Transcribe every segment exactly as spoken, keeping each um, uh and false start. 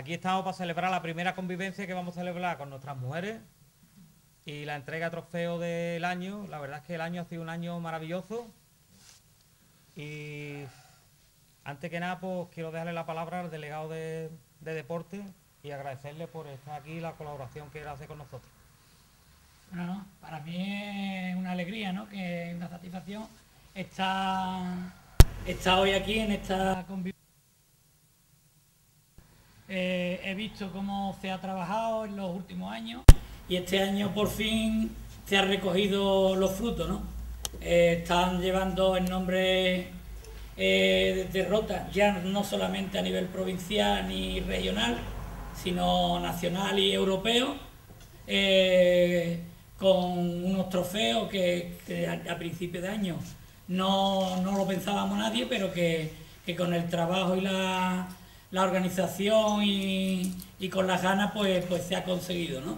aquí estamos para celebrar la primera convivencia que vamos a celebrar con nuestras mujeres y la entrega de trofeo del año. La verdad es que el año ha sido un año maravilloso y antes que nada pues quiero dejarle la palabra al delegado de, de deporte y agradecerle por estar aquí y la colaboración que él hace con nosotros. Bueno, no, para mí es una alegría, ¿no? Que es una satisfacción estar, estar hoy aquí en esta convivencia. Eh, he visto cómo se ha trabajado en los últimos años y este año por fin se han recogido los frutos, ¿no? Eh, están llevando el nombre eh, de Rota, ya no solamente a nivel provincial ni regional, sino nacional y europeo, eh, con unos trofeos que, que a, a principios de año no, no lo pensábamos nadie, pero que, que con el trabajo y la, la organización y, y con las ganas pues, pues se ha conseguido, ¿no?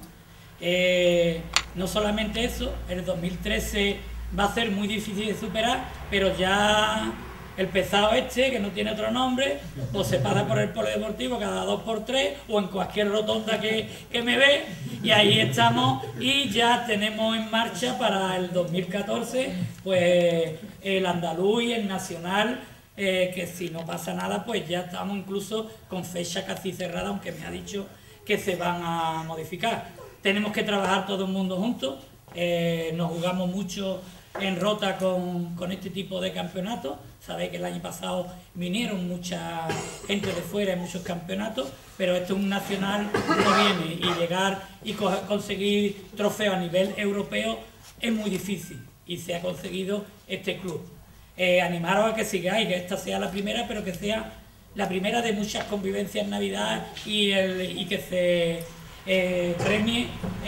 Eh, no solamente eso, el dos mil trece va a ser muy difícil de superar, pero ya el pesado este, que no tiene otro nombre, pues se para por el polideportivo cada dos por tres o en cualquier rotonda que, que me ve, y ahí estamos y ya tenemos en marcha para el dos mil catorce pues el andaluz y el nacional, eh, que si no pasa nada pues ya estamos incluso con fecha casi cerrada, aunque me ha dicho que se van a modificar. Tenemos que trabajar todo el mundo juntos, eh, nos jugamos mucho en Rota con, con este tipo de campeonatos. Sabéis que el año pasado vinieron mucha gente de fuera en muchos campeonatos, pero esto es un nacional no viene, y llegar y co conseguir trofeos a nivel europeo es muy difícil y se ha conseguido este club. Eh, animaros a que sigáis, que esta sea la primera, pero que sea la primera de muchas convivencias en Navidad y, el, y que se eh, premie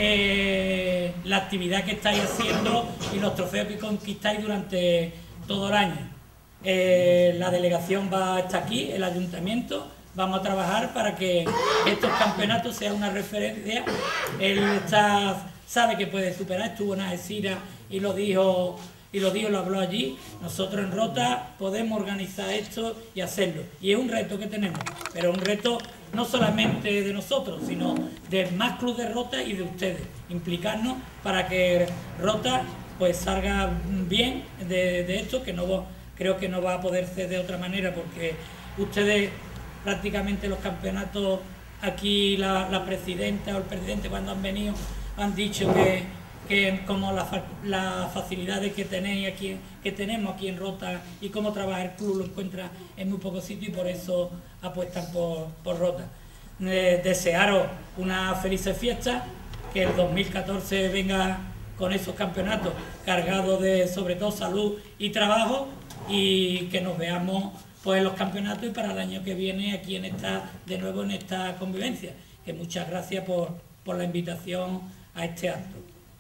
eh, la actividad que estáis haciendo y los trofeos que conquistáis durante todo el año. Eh, la delegación va a estar aquí, el ayuntamiento, vamos a trabajar para que estos campeonatos sean una referencia. El staff sabe que puede superar, estuvo en Algeciras y lo dijo y lo dijo, lo habló allí. Nosotros en Rota podemos organizar esto y hacerlo, y es un reto que tenemos, pero un reto no solamente de nosotros, sino del más club de Rota y de ustedes, implicarnos para que Rota pues salga bien de, de esto, que no creo que no va a poder ser de otra manera, porque ustedes prácticamente los campeonatos aquí, la, la presidenta o el presidente cuando han venido han dicho que, que como las la facilidades que tenéis aquí, que tenemos aquí en Rota y cómo trabaja el club lo encuentra en muy pocos sitios, y por eso apuestan por, por Rota. Eh, desearos una feliz fiesta, que el dos mil catorce venga con esos campeonatos cargados de sobre todo salud y trabajo, y que nos veamos pues en los campeonatos y para el año que viene aquí en esta, de nuevo en esta convivencia. Que muchas gracias por, por la invitación a este acto.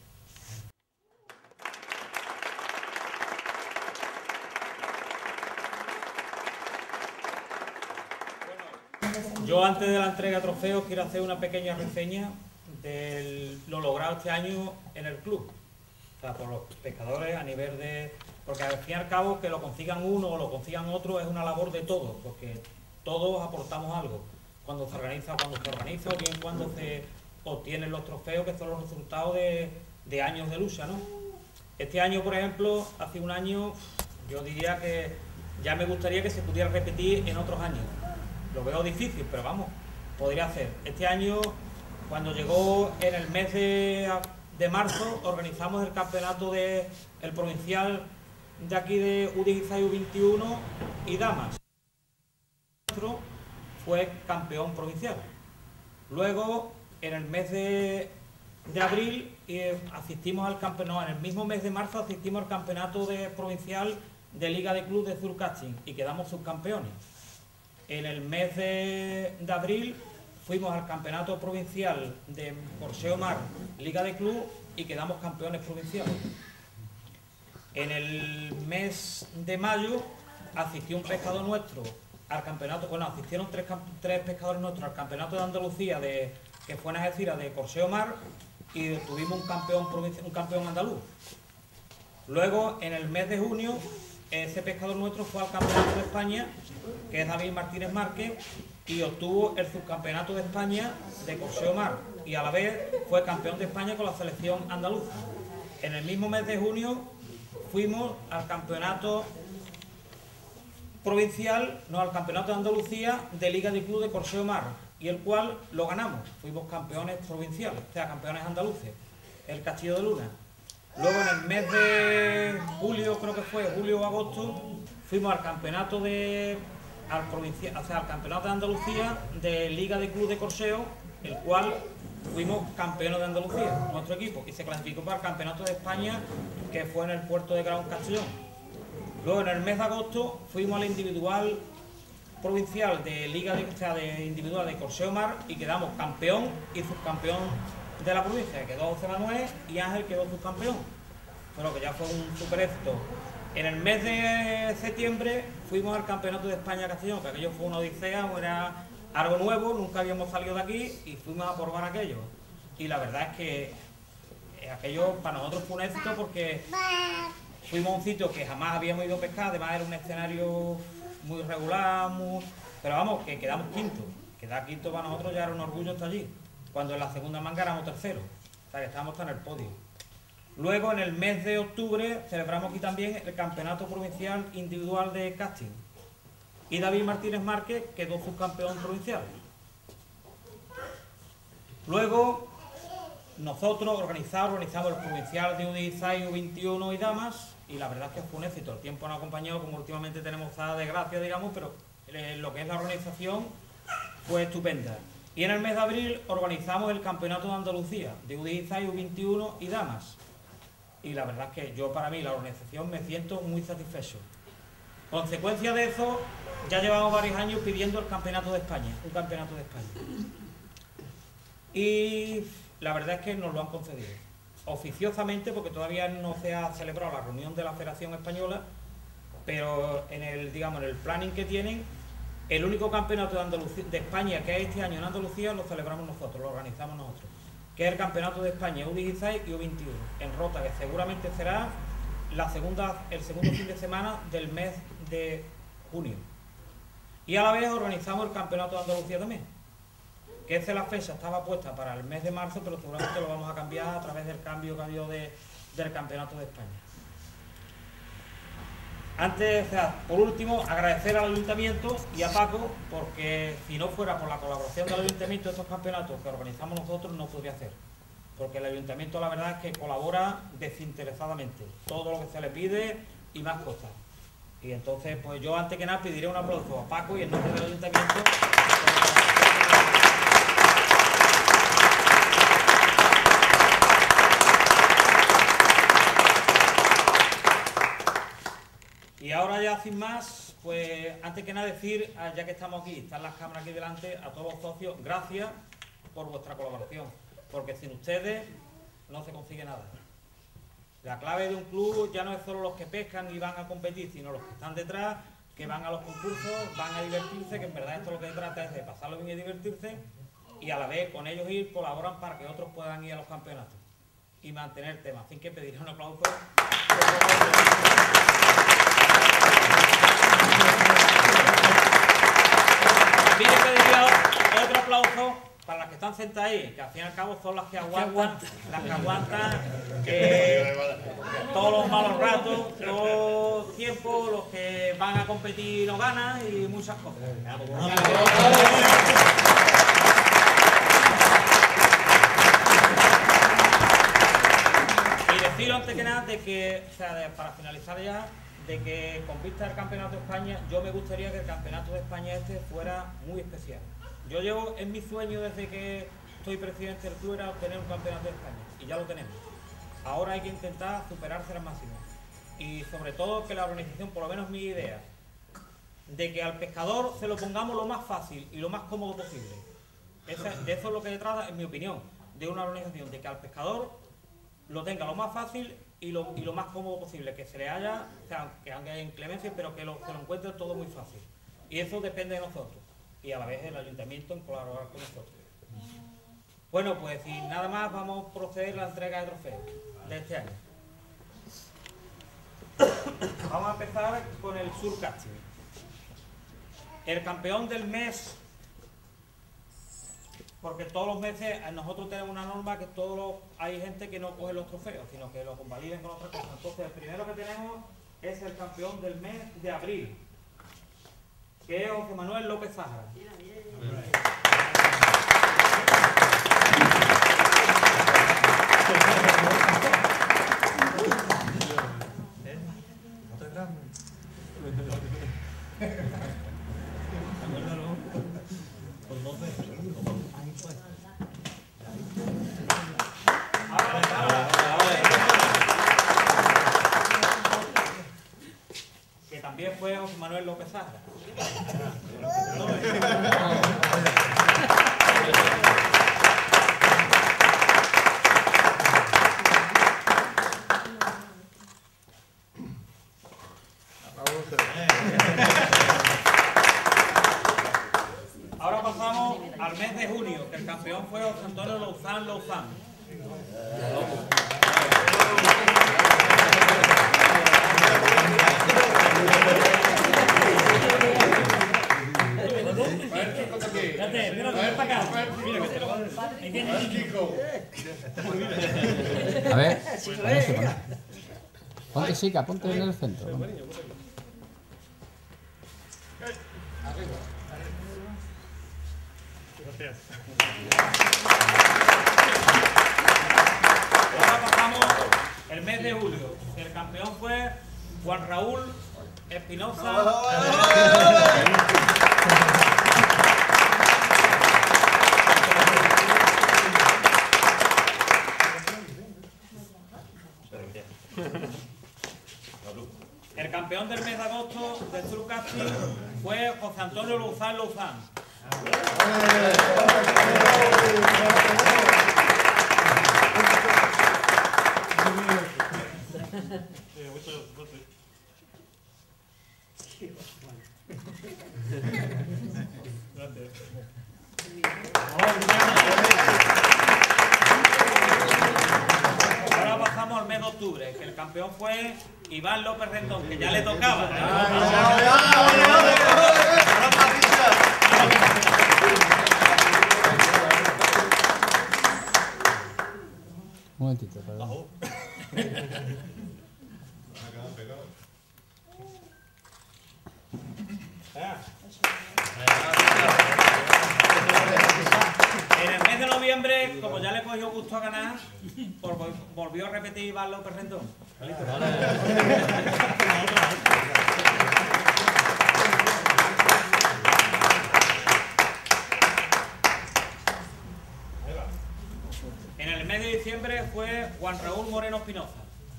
Yo antes de la entrega de trofeos quiero hacer una pequeña reseña de lo logrado este año en el club. O sea, por los pescadores a nivel de... Porque al fin y al cabo que lo consigan uno o lo consigan otro es una labor de todos, porque todos aportamos algo. Cuando se organiza o cuando se organiza, o bien cuando se obtienen los trofeos, que son los resultados de, de años de lucha, ¿no? Este año, por ejemplo, hace un año, yo diría que ya me gustaría que se pudiera repetir en otros años. Lo veo difícil, pero vamos, podría hacer. Este año, cuando llegó en el mes de, de marzo, organizamos el campeonato de el provincial de aquí de U dieciséis, U veintiuno y damas. Nuestro fue campeón provincial. Luego, en el mes de, de abril, eh, asistimos al campeonato, no, en el mismo mes de marzo asistimos al campeonato de provincial de Liga de Club de Surcasting y quedamos subcampeones. En el mes de, de abril fuimos al campeonato provincial de Corseo Mar, Liga de Club, y quedamos campeones provinciales. En el mes de mayo asistió un pescador nuestro al campeonato, bueno, asistieron tres, tres pescadores nuestros al campeonato de Andalucía, de, que fue en Algeciras, de Corseo Mar, y tuvimos un campeón, un campeón andaluz. Luego, en el mes de junio, ese pescador nuestro fue al Campeonato de España, que es David Martínez Márquez, y obtuvo el subcampeonato de España de corseo mar, y a la vez fue campeón de España con la selección andaluza. En el mismo mes de junio fuimos al campeonato provincial, no, al campeonato de Andalucía de Liga de Club de Corseo Mar, y el cual lo ganamos. Fuimos campeones provinciales, o sea, campeones andaluces, el Castillo de Luna. Luego en el mes de julio, creo que fue, julio o agosto, fuimos al campeonato de al provincial, o sea, al campeonato de Andalucía de Liga de Club de Corseo, el cual fuimos campeones de Andalucía, nuestro equipo, y se clasificó para el campeonato de España, que fue en el puerto de Gran Castellón. Luego en el mes de agosto fuimos al individual provincial de Liga de, o sea, de individual de Corseo Mar, y quedamos campeón y subcampeón de la provincia. Quedó José Manuel y Ángel quedó subcampeón, pero que ya fue un super éxito. En el mes de septiembre fuimos al campeonato de España Castellón, que aquello fue una odisea, era algo nuevo, nunca habíamos salido de aquí y fuimos a probar aquello. Y la verdad es que aquello para nosotros fue un éxito, porque fuimos a un sitio que jamás habíamos ido a pescar, además era un escenario muy regular, muy... pero vamos, que quedamos quinto. Quedar quinto para nosotros ya era un orgullo estar allí, cuando en la segunda manga éramos terceros, o sea que estábamos hasta en el podio. Luego en el mes de octubre celebramos aquí también el campeonato provincial individual de casting, y David Martínez Márquez quedó subcampeón provincial. Luego nosotros organizamos, organizamos el provincial de U dieciséis, U veintiuno y damas, y la verdad es que fue un éxito. El tiempo nos ha acompañado, como últimamente tenemos esa desgracia, digamos, pero lo que es la organización fue estupenda. Y en el mes de abril organizamos el campeonato de Andalucía de U dieciséis, U veintiuno y damas, y la verdad es que yo, para mí, la organización, me siento muy satisfecho. Consecuencia de eso, ya llevamos varios años pidiendo el campeonato de España, un campeonato de España. Y la verdad es que nos lo han concedido, oficiosamente, porque todavía no se ha celebrado la reunión de la Federación Española, pero en el, digamos, en el planning que tienen, el único campeonato de, Andalucía, de España que hay este año en Andalucía lo celebramos nosotros, lo organizamos nosotros, que es el campeonato de España U dieciséis y U veintiuno, en Rota, que seguramente será la segunda, el segundo fin de semana del mes de junio. Y a la vez organizamos el campeonato de Andalucía también, que esa la fecha estaba puesta para el mes de marzo, pero seguramente lo vamos a cambiar a través del cambio que ha habido de, del campeonato de España. Antes, o sea, por último, agradecer al Ayuntamiento y a Paco, porque si no fuera por la colaboración del Ayuntamiento, estos campeonatos que organizamos nosotros no podría hacer. Porque el Ayuntamiento, la verdad, es que colabora desinteresadamente, todo lo que se le pide y más cosas. Y entonces, pues yo antes que nada pediré un aplauso a Paco y en nombre del Ayuntamiento. Y ahora ya sin más, pues antes que nada decir, ya que estamos aquí, están las cámaras aquí delante, a todos los socios, gracias por vuestra colaboración, porque sin ustedes no se consigue nada. La clave de un club ya no es solo los que pescan y van a competir, sino los que están detrás, que van a los concursos, van a divertirse, que en verdad esto lo que trata es de pasarlo bien y divertirse, y a la vez con ellos ir, colaboran para que otros puedan ir a los campeonatos y mantener el tema. Así que pediré un aplauso. También pediría otro aplauso para las que están sentadas ahí, que al fin y al cabo son las que aguantan, las que aguantan eh, todos los malos ratos, todo el tiempo, los que van a competir y no ganan y muchas cosas. Y deciros antes que nada de que, o sea, de, para finalizar ya, de que con vista al Campeonato de España, yo me gustaría que el Campeonato de España este fuera muy especial. Yo llevo, en mi sueño desde que soy presidente del club, era obtener un Campeonato de España, y ya lo tenemos. Ahora hay que intentar superarse al máximo. Y sobre todo que la organización, por lo menos mi idea, de que al pescador se lo pongamos lo más fácil y lo más cómodo posible. Esa, de eso es lo que se trata, en mi opinión, de una organización, de que al pescador lo tenga lo más fácil y lo, y lo más cómodo posible, que se le haya, o sea, que haya inclemencia, pero que lo, que lo encuentre todo muy fácil. Y eso depende de nosotros, y a la vez el Ayuntamiento en colaborar con nosotros. Bueno, pues sin nada más, vamos a proceder a la entrega de trofeos de este año. Vamos a empezar con el surcasting. El campeón del mes, porque todos los meses nosotros tenemos una norma que todos los, hay gente que no coge los trofeos, sino que los convaliden con otra cosa. Entonces el primero que tenemos es el campeón del mes de abril, que es José Manuel López Zahara. Que también fue José Manuel López Zahara. Ahora pasamos al mes de junio, que el campeón fue José Antonio Louzán Louzán. Espérate, espérate, ven para acá. Mira que te lo va a decir. A ver, ponte, ponte. Ponte, chica, ponte en el centro. Ponte. Ahora pasamos el mes de julio. El campeón fue Juan Raúl Espinosa. El campeón del mes de agosto del surcasting fue José Antonio Louzán Louzán. Ahora pasamos al mes de octubre, que el campeón fue Iván López Rendón, que ya le tocaba. Un momentito, perdón. En el mes de noviembre, como ya le cogió gusto a ganar, vol- volvió a repetir Iván López Rendón. En el mes de diciembre fue Juan Raúl Moreno Espinoza.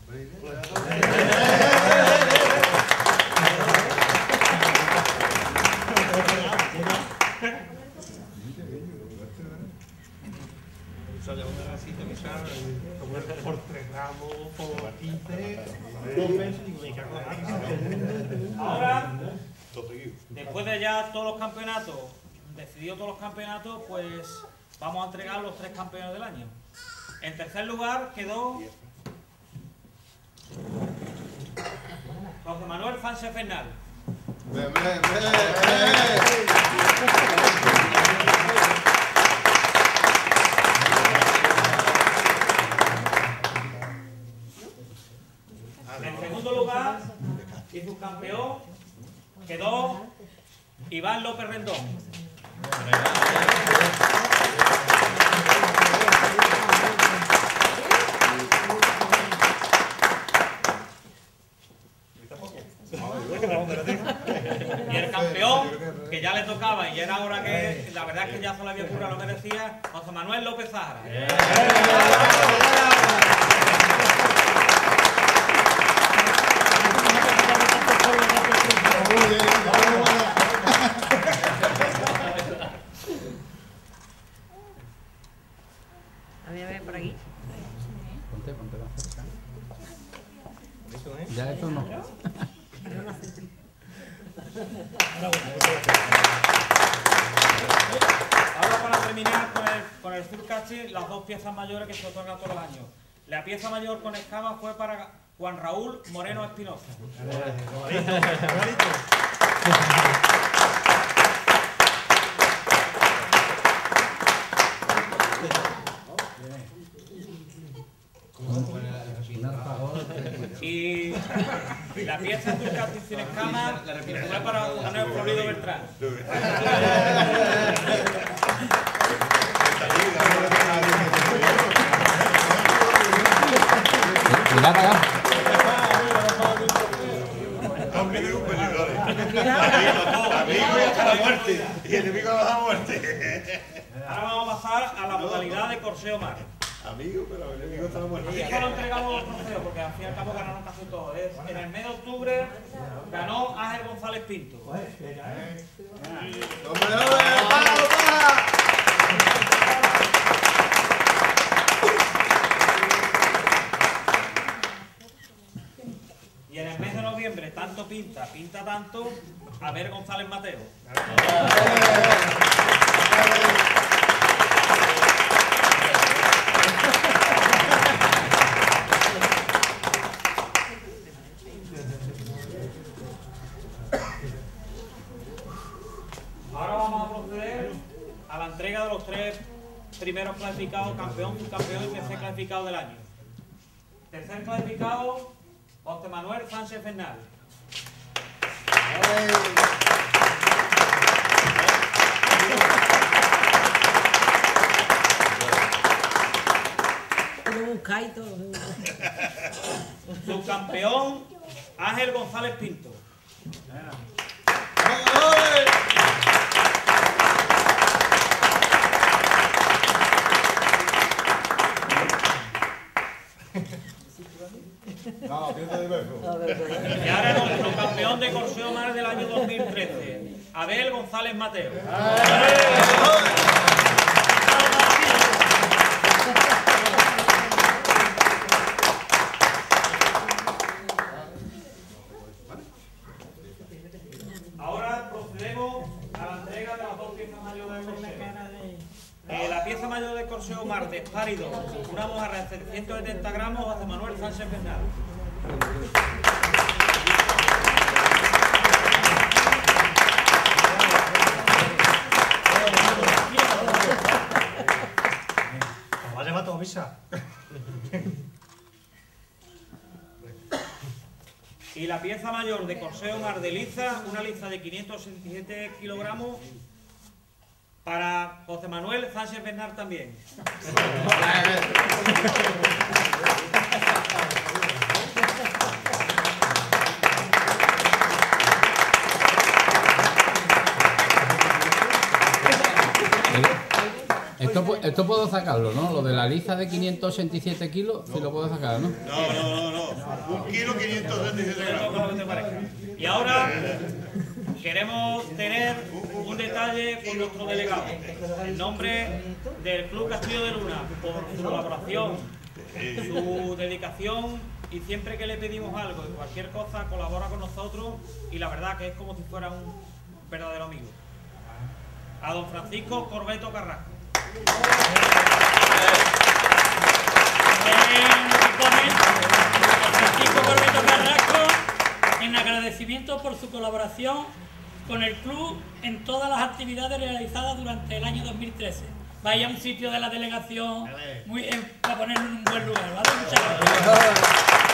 Por tres gramos, por quince, dos meses y me cago en la Ahora, después de ya todos los campeonatos, decidido todos los campeonatos, pues vamos a entregar los tres campeones del año. En tercer lugar quedó José Manuel Sánchez Fernal. Bien, bien, bien, En segundo lugar, y subcampeón quedó Iván López Rendón. Y el campeón, que ya le tocaba y era hora que, la verdad es que ya se la había curado, lo merecía, José Manuel López Zahara. A ver, a ver, por aquí. Ponte, ponte más cerca. Ya eso no. Ahora para terminar con el, con el surcasting, las dos piezas mayores que se otorgan todos los años. La pieza mayor con escamas fue para Juan Raúl Moreno Espinosa. Y, y la pieza de Turcati sin escama fue para Juan Manuel Florido Beltrán. Mira para acá. Amigo hasta la muerte. Y enemigo hasta la muerte. Ahora vamos a pasar a la modalidad de corseo mar. Amigo, pero enemigo hasta la muerte. Aquí solo entregamos los trofeos porque al fin y al cabo ganaron casi todo. Es, en el mes de octubre ganó Ángel González Pinto. ¡Hombre, hombre! ¡Para, para! Y en el mes de noviembre, tanto pinta, pinta tanto, Abel González Mateo. Ahora vamos a proceder a la entrega de los tres primeros clasificados, campeón, subcampeón y tercer clasificado del año. Tercer clasificado, José Manuel Sánchez Bernal. Subcampeón, Ángel González Pinto. No, piensa de verlo. Y ahora nuestro campeón de corseo mar del año dos mil trece, Abel González Mateo. Ahora procedemos a la entrega de las dos piezas mayores de corseo. Eh, la pieza mayor de corseo mar de Espárido, una mojarra de setecientos setenta gramos, José Manuel Sánchez Bernal. Va a llevar todo misa. Y la pieza mayor de corseo mar de liza, una liza de quinientos sesenta y siete kilogramos, para José Manuel Sánchez Bernal también. Esto, esto puedo sacarlo, ¿no? Lo de la liza de quinientos ochenta y siete kilos, sí lo puedo sacar, ¿no? No, no, no, no. Un kilo quinientos setenta y siete gramos. Todo lo que te parezca. Y ahora queremos tener un detalle con nuestro delegado. En nombre del Club Castillo de Luna, por su colaboración, su dedicación, y siempre que le pedimos algo y cualquier cosa colabora con nosotros, y la verdad que es como si fuera un verdadero amigo. A don Francisco Corbeto Carrasco. Francisco Corbeto Carrasco, en agradecimiento por su colaboración con el club en todas las actividades realizadas durante el año dos mil trece. Vaya a un sitio de la delegación muy, eh, para ponerlo en un buen lugar, ¿vale? Muchas gracias.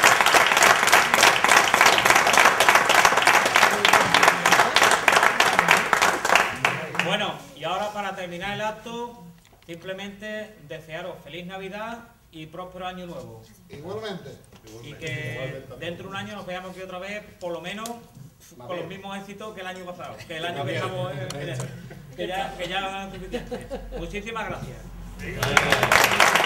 Bueno, y ahora para terminar el acto, simplemente desearos feliz Navidad y próspero año nuevo. Igualmente. Y que dentro de un año nos veamos aquí otra vez, por lo menos con los mismos éxitos que el año pasado, que el año que estamos en enero, que ya, que ya es suficiente. Muchísimas gracias.